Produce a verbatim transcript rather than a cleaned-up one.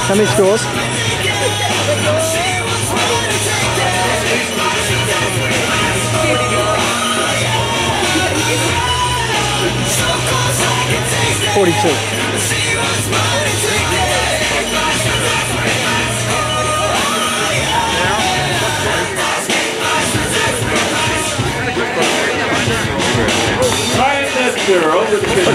How many scores? Forty-two. Try it, that girl.